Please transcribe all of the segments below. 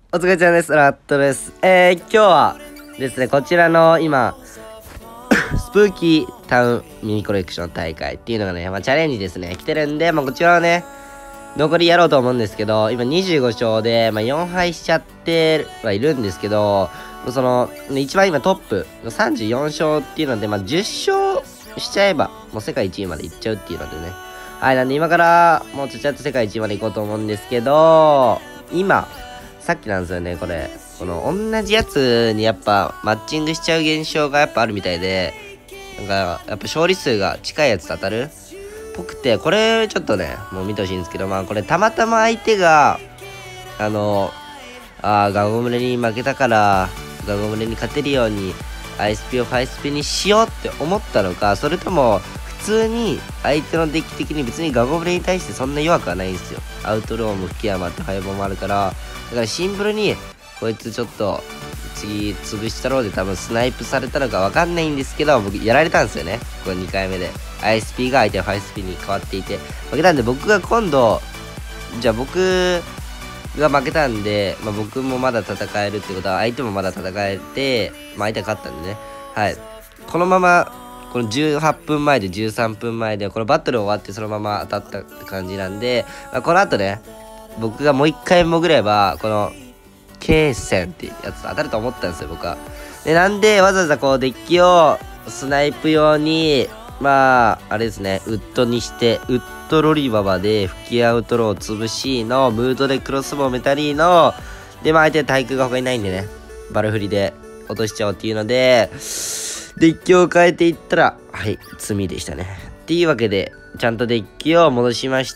お疲れちゃんです。ラットです。今日はですね、こちらの今、スプーキータウンミニコレクション大会っていうのがね、チャレンジですね、来てるんで、こちらはね、残りやろうと思うんですけど、今25勝で、4敗しちゃってはいるんですけど、その、一番今トップの34勝っていうので、10勝しちゃえば、もう世界1位まで行っちゃうっていうのでね。はい、なんで今から、もうちゃっと世界1位まで行こうと思うんですけど、今、さっきなんですよね、これ。この、同じやつにやっぱ、マッチングしちゃう現象がやっぱあるみたいで、なんか、やっぱ勝利数が近いやつと当たるぽくて、これちょっとね、もう見てほしいんですけど、これたまたま相手が、ガゴムレに負けたから、ガゴムレに勝てるように、ISP をファイスピにしようって思ったのか、それとも、普通に相手のデッキ的に別にガゴムレに対してそんな弱くはないんですよ。アウトローも吹き山ってファイボーもあるから、だからシンプルに、こいつちょっと、次潰したろうで多分スナイプされたのかわかんないんですけど、僕やられたんですよね。これ2回目で。ISP が相手のファイスピに変わっていて、負けたんで僕が今度、じゃあ僕が負けたんで、僕もまだ戦えるってことは、相手もまだ戦えて、相手が勝ったんでね。はい。このまま、この18分前で13分前で、このバトル終わってそのまま当たったって感じなんで、この後ね、僕がもう1回潜れば、この、K 戦ってやつ当たると思ったんですよ、僕は。で、なんで、わざわざこう、デッキを、スナイプ用に、あれですね、ウッドにして、ウッドロリババで、吹きアウトロー潰しの、ムードでクロスボウメタリーの、で、相手対空が他にないんでね、バルフリで落としちゃおうっていうので、デッキを変えていったら、はい、罪でしたね。っていうわけで、ちゃんとデッキを戻しまして、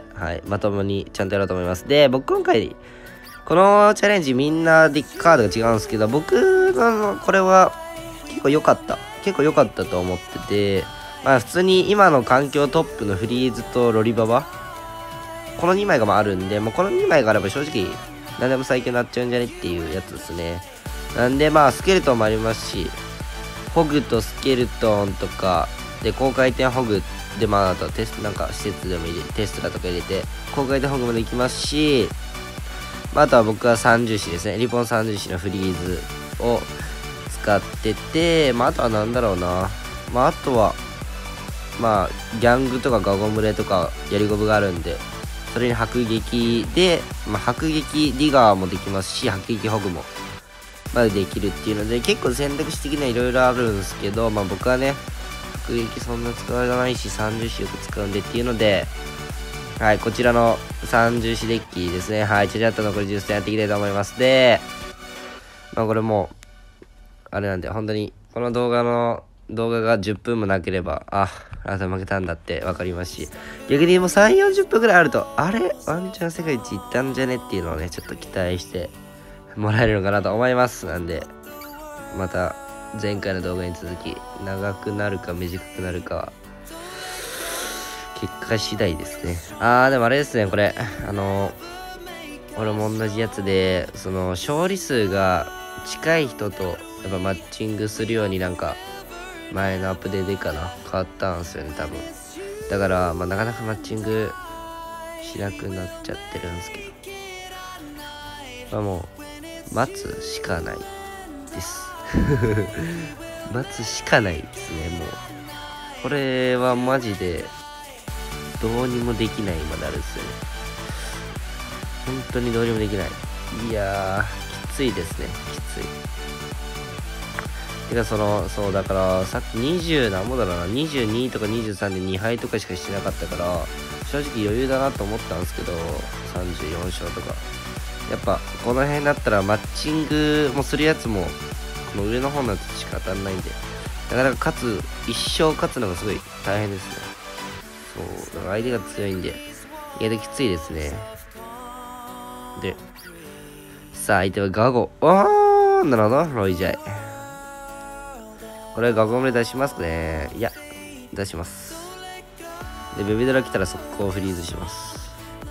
はい、まともにちゃんとやろうと思います。で、僕今回、このチャレンジみんなデッキカードが違うんですけど、僕のこれは結構良かった。結構良かったと思ってて、普通に今の環境トップのフリーズとロリババ、この2枚があるんで、もうこの2枚があれば正直何でも最強になっちゃうんじゃねっていうやつですね。なんでスケルトンもありますし、ホグとスケルトンとか、で、高回転ホグで、あとテスト、なんか施設でも入れて、テストだとか入れて、高回転ホグもできますし、あとは僕は三重視ですね。リポン三重視のフリーズを使ってて、あとはなんだろうな。あとは、ギャングとかガゴムレとかやりゴブがあるんで、それに迫撃で、迫撃ディガーもできますし、迫撃ホグも、できるっていうので、結構選択肢的にはいろいろあるんですけど、僕はね、迫撃そんな使わないし、三重視よく使うんでっていうので、はい、こちらの三重視デッキですね。はい、ちゃちゃっと残り10戦やっていきたいと思います。で、これもう、あれなんで、本当に、この動画が10分もなければ、あと負けたんだって分かりますし、逆にもう3、40分くらいあると、あれワンチャン世界一行ったんじゃねっていうのをね、ちょっと期待してもらえるのかなと思います。なんで、また、前回の動画に続き、長くなるか短くなるかは、結果次第ですね。でもあれですね、これ。俺も同じやつで、その、勝利数が近い人と、やっぱマッチングするように前のアップデートで変わったんですよね、多分。だから、なかなかマッチングしなくなっちゃってるんですけど。もう、待つしかないです。待つしかないですね、もう。これはマジで、どうにもできないまであるんですよね。本当にどうにもできない。いやー、きついですね。きつい。てかそうだから、さっき20何もだろうな、22とか23で2敗とかしかしてなかったから、正直余裕だなと思ったんですけど、34勝とか。やっぱ、この辺だったらマッチングもするやつも、この上の方のやつしか当たんないんで、なかなか一生勝つのがすごい大変ですね。そう、だから相手が強いんで、意外ときついですね。で、さあ相手はガゴ。なるほど、ロイジャイ。これガゴムで出しますね。いや、出します。で、ベビドラ来たら速攻フリーズします。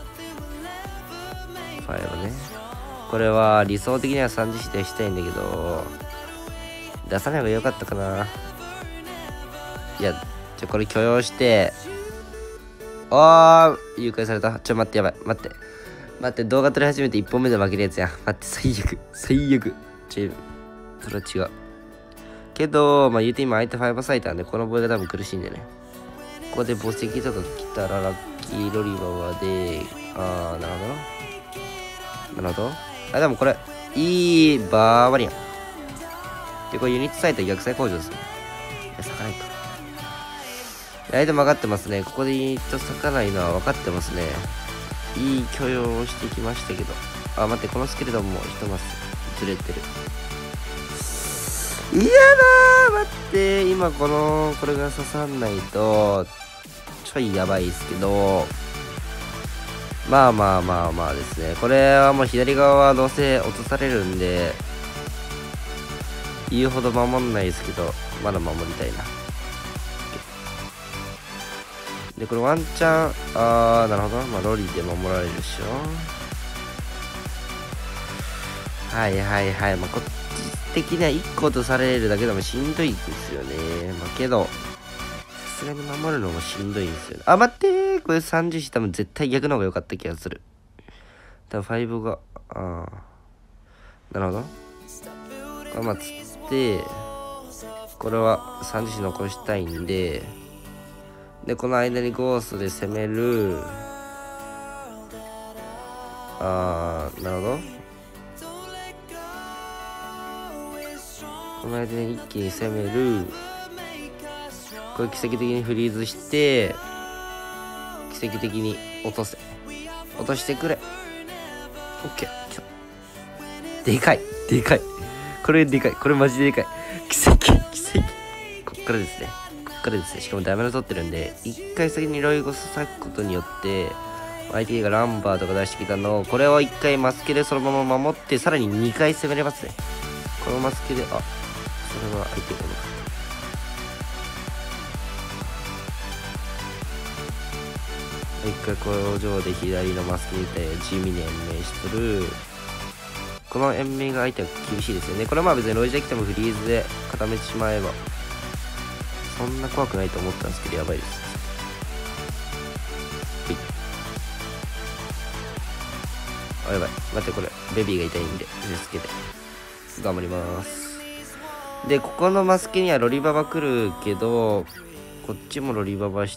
ファイブね。これは理想的には3次指定したいんだけど、出さない方が良かったかな。いや、これ許容して、誘拐された。待って、やばい。待って。 待って、動画撮り始めて1本目で負けるやつやん。待って、最悪。最悪。それは違う。けど、まあ言うて今相手5サイターんで、このボールが多分苦しいんでね。ここで墓石とか来たらラッキーロリババで、なるほど。なるほど。あ、でもこれ、いいバーバリアン。で、これユニットサイト逆サイ工場ですね。いや、咲かないか。相手も分かってますね。ここでユニット咲かないのは分かってますね。いい許容をしてきましたけど。あ、待って、このスケルトンも一マスずれてる。いやだー、待って、今これが刺さんないと、ちょいやばいですけど、まあですね。これはもう左側はどうせ落とされるんで、言うほど守んないですけど、まだ守りたいな。で、これワンチャン、なるほど。まあ、ロリで守られるでしょ。はい。まあ、こっち的には1個とされるだけでもしんどいですよね。まあ、けど、さすがに守るのもしんどいんですよね。あ、待ってー、これ30多分絶対逆の方が良かった気がする。多分5が、なるほど。まあ、つって、これは30残したいんで、で、この間にゴーストで攻める。なるほど。この間に一気に攻める。これ奇跡的にフリーズして、奇跡的に落としてくれ。オッケー。でかい。これでかい。これマジででかい。奇跡。こっからですね。しかもダメの取ってるんで、一回先にロイゴス割くことによって、相手がランバーとか出してきたのを、これを一回マスケでそのまま守って、さらに2回攻めれますね。このマスケで、それは相手が一回工場で左のマスケに対地味に延命しとる。この延命が相手は厳しいですよね。これはまあ別にロイジで来てもフリーズで固めてしまえば、そんな怖くないと思ったんですけど、やばいです。やばい。待って、これ、ベビーが痛いんで、手つけて。頑張ります。で、ここのマスケにはロリババ来るけど、こっちもロリババして、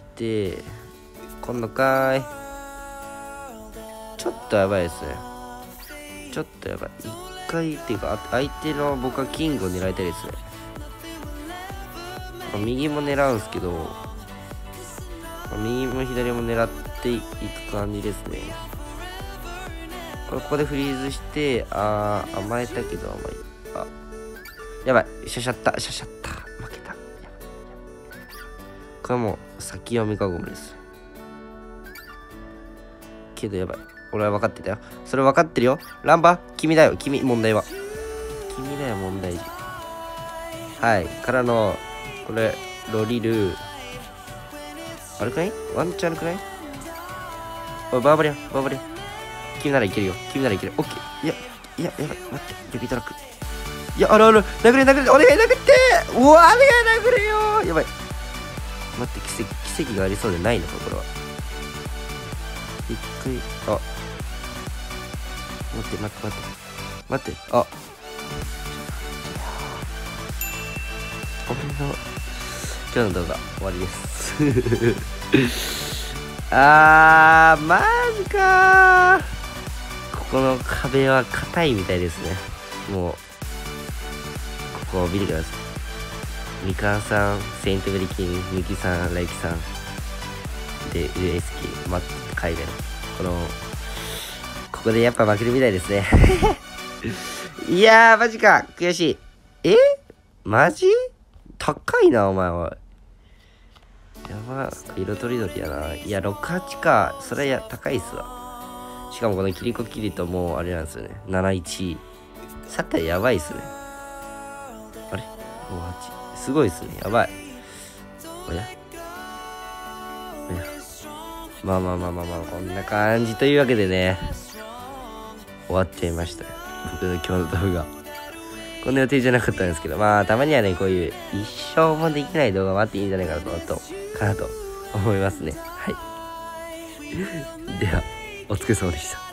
今度かーい。ちょっとやばいですね。ちょっとやばい。一回っていうか、相手の僕はキングを狙いたいですね。右も狙うんすけど、右も左も狙っていく感じですね。ここでフリーズして、甘えたけどやばい。しゃしゃった。負けた。これもう先読みかごめです。けどやばい。俺は分かってたよ。それ分かってるよ。ランバ君だよ。問題は。君だよ、問題児。はい。からの、これ、ロリル。あれかい？ワンチャンくらい？おい、バーバリアン。君ならいけるよ。オッケー。いや、やばい。待って。指トラック。いや、殴れ。お願い殴って。うわ、お願い殴れよ。やばい。待って、奇跡がありそうでないのか、これは。一回、待って。俺の、今日の動画、終わりです。マジかー。ここの壁は硬いみたいですね。もう、ここを見てください。ミカンさん、セイントベリキン、ミキさん、ライキさん。で、上エスキ、マット、カイベル。ここでやっぱ負けるみたいですね。いやー、マジか。悔しい。マジ高いな、お前は。やば、色とりどりやな。いや、6、8か。それは高いっすわ。しかもこのキリコキリトもあれなんですよね。7、1。さてやばいっすね。あれ ?5、8。すごいっすね。やばい。おやまあ、こんな感じというわけでね、終わっちゃいましたよ。僕の今日の動画。こんな予定じゃなかったんですけど、まあ、たまにはね、こういう一生もできない動画もあっていいんじゃないかなと思いますね。はい。では、お疲れ様でした。